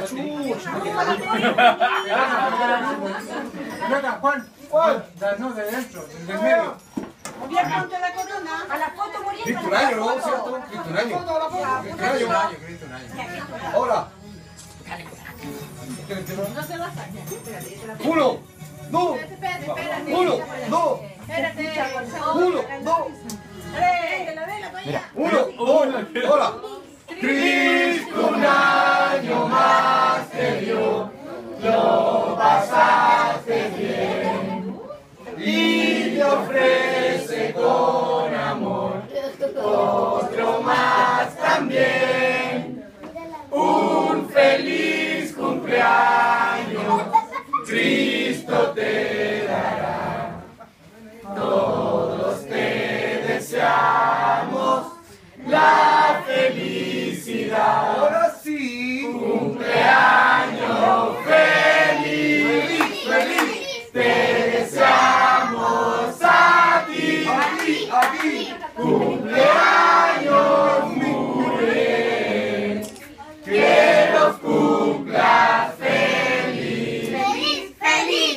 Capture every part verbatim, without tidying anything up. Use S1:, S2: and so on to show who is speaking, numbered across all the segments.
S1: chucha. Juan, Juan, no de dentro, del medio.
S2: Bien, ponte la corona. A la foto morir.
S1: Cristo un año, ¿no? ¿Cierto? Cristo un año. Cristo un año, Cristo un año. Ahora.
S2: No se va a sacar.
S1: Uno, dos,
S2: Espérate, espérate.
S1: uno, dos,
S2: Espérate.
S1: uno, dos.
S2: Mira.
S1: Uno, dos, ahora. Cristo un año más te dio, lo pasaste bien y te ofrece con amor otro más también. Un feliz cumpleaños Cristo te dará. Todos te deseamos la felicidad. Ahora sí. Cumpleaños feliz, feliz. Te deseamos a ti, a ti, a ti. Cumpleaños muy bien. Que los cumplas feliz.
S2: Feliz, feliz.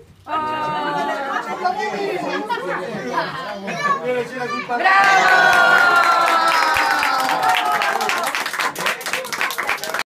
S2: ¡Bravo!